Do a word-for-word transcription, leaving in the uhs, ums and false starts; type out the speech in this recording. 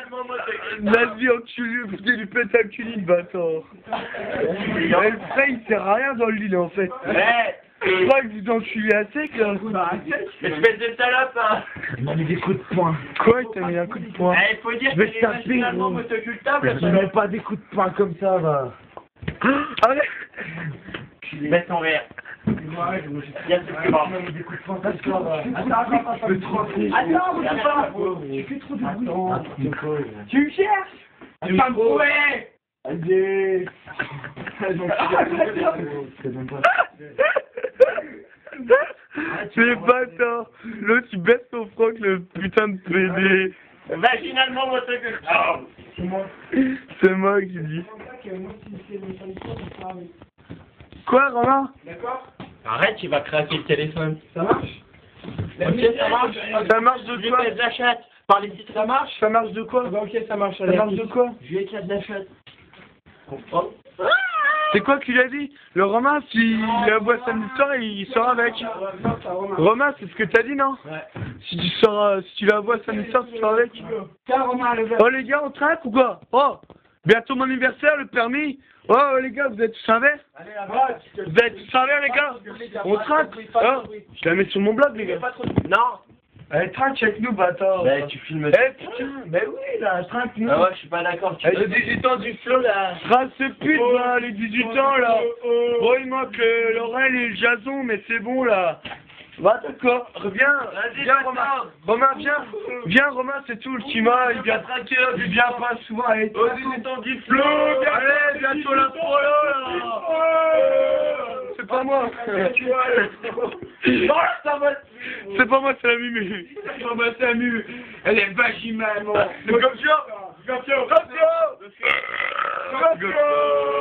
Vas-y, enculé, vous allez lui péter un culé, le bâtard. Ouais, le frère, il sert à rien dans le lit, en fait. Je crois que vous enculez à sec, là. Espèce de salope, hein. Il m'a mis des coups de poing. Quoi, il t'a mis un coup de poing? Eh, faut dire Je vais qu'il est taper, machinalement gros. motocultable. Je mets pas des coups de poing comme ça, va. Arrête. Mets ton verre. Il y a ce qui va. Des coups de poing comme ça, va. Attends, attends, attends. Je peux trop appeler. Attends, attends. Tu fais trop de bruit. Tu me cherches? Tu vas me trouver. Allez. C'est bâtard. L'autre, il baisse son froc, le putain de pédé. Vaginalement motocultable. C'est moi qui dis. Quoi, Romain? Arrête, il va craquer le téléphone. Ça marche? Ok, ça marche. Ça marche de Je quoi? lui de la chatte. Par les sites, ça marche? Ça marche de quoi? Bah ok, ça marche. Ça marche de quoi? Je lui éclate de la chatte. Comprends? C'est quoi qu'il a dit? Le Romain, s'il aboie samedi soir, il sort avec. Romain, c'est ce que t'as dit, non? Ouais. Si tu sors, euh, si tu la vois samedi soir, tu sors avec. Tiens, Romain, le verre. Oh les gars, on traque ou quoi? Oh, bientôt mon anniversaire, le permis. Oh les gars, vous êtes tous un verre? Allez, là-bas. Vous êtes tous un verre, les gars? On traque. Oh, je la mets sur mon blog, les gars. Non. Allez, traque avec nous, bâtard. Bah, tu filmes. Eh putain, bah oui, là, traque nous. Ah ouais, je suis pas d'accord. Tu Eh, fais dix-huit ans du flot là. Trace ce pute, là, les dix-huit ans, là. Bon, il manque le- l'oreille et le jason, mais c'est bon, là. Va, d'accord, reviens. Viens, Romain. Romain, viens. Viens, Romain, c'est tout, le climat, il vient traquer, il vient pas souvent. Allez, Aux dix-huit ans du flot. allez, bientôt la prolo, là. C'est pas moi. C'est pas moi, c'est la mimée. C'est la mue. Elle est vaginalement. C'est comme ça. Gafio. Gafio. Gafio.